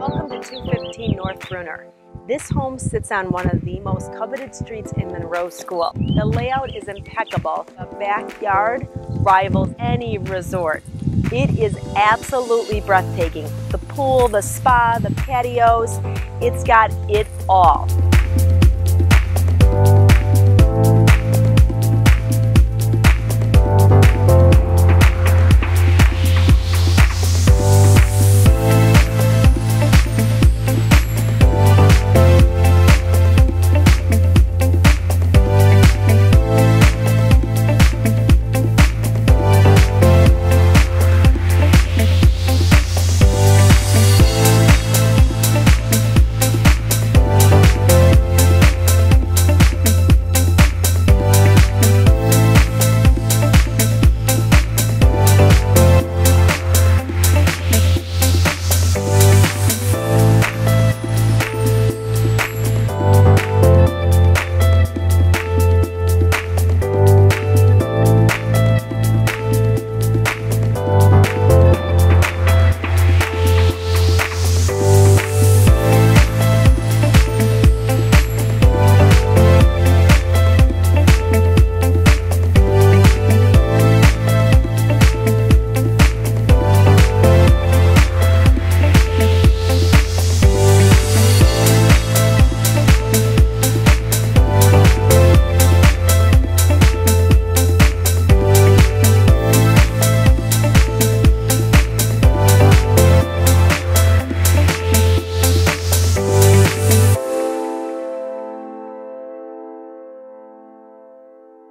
Welcome to 215 North Bruner. This home sits on one of the most coveted streets in Monroe School. The layout is impeccable. The backyard rivals any resort. It is absolutely breathtaking. The pool, the spa, the patios, it's got it all.